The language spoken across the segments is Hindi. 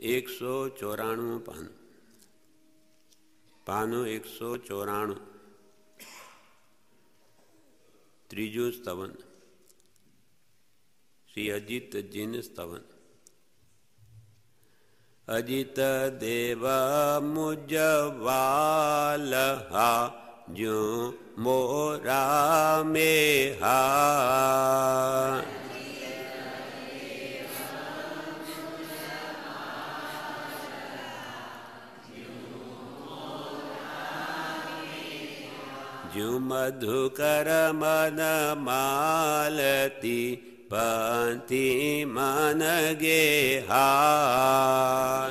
194 પાનું. પાનું 194. ત્રીજું સ્તવન, શ્રી અજીતજીનું સ્તવન. અજીત દેવ મુજવાલહા જો મોરા મેહા. જો મધુકર મન માલતી પંથી મન ગેહા.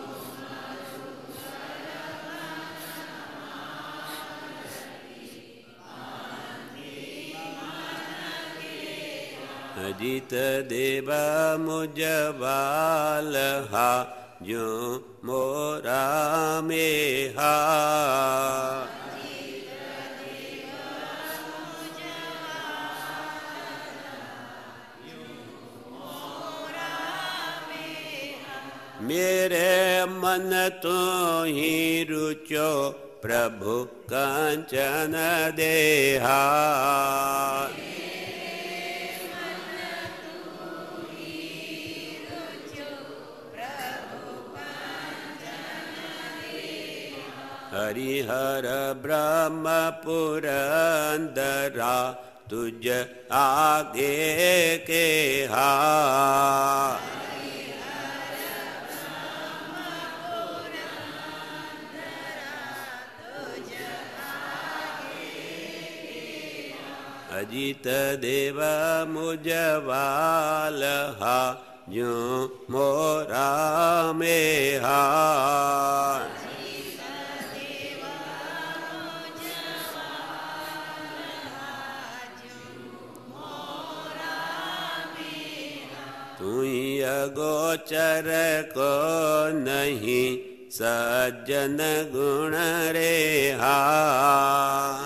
અજીત દેવ મુજવાલહા જો મોરા મેહા. मेरे मन तो ही रुचो प्रभु कंचन देहा. हरिहर ब्रह्म पुरंदरा तुझ आगे के हा. अजित देव मुजवालहा जो मोरा मेहा. तुई अगोचर को नहीं सज्जन गुण रेहा.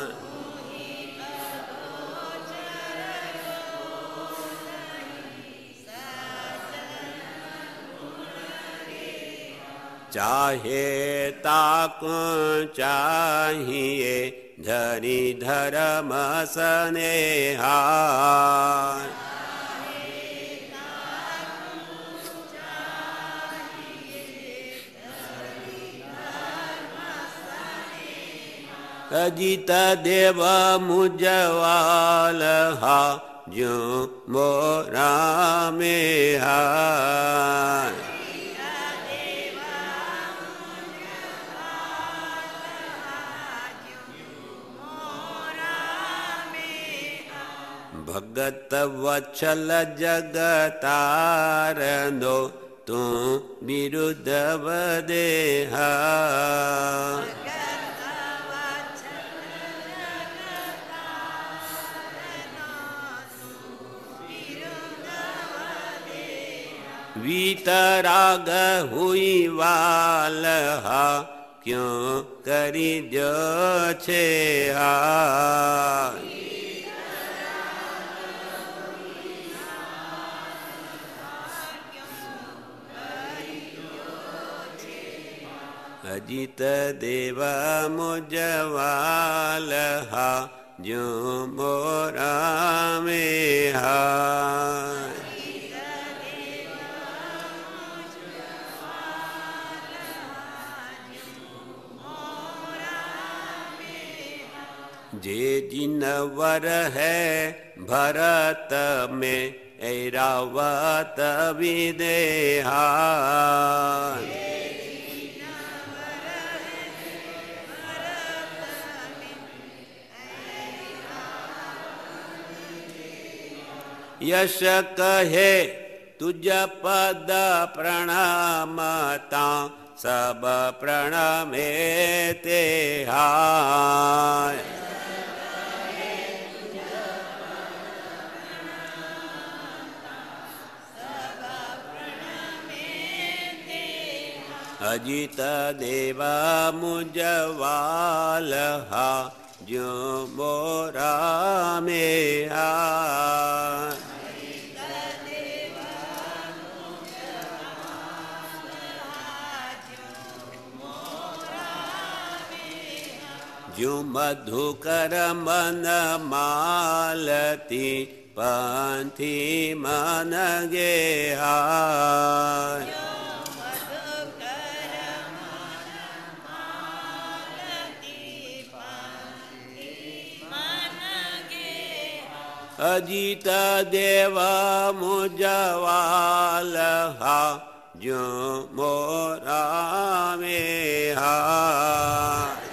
चाहे ताको चाहिए धरी धर्म स्नेहा. अजित देव मुजवालहा जो मोरा मेहा. भगत वत्सल जगतारनो तू विरुद्ध वदेहा. वीतराग हुई वालहा क्यों करी जो छे हा. अजित देव मुजवालहा जो मोरा मेहा. जे जिनवर है भरत में ऐरावत विदेहा. यश कहे तुझ पद प्रणामता सब प्रणमे तेहा. अजित देव मुजवालहा जो मोरा मेहा. जो मधुकर मन मालती पंथी मन गेहा अजित देव मुझवाल हा जो मोरा में हा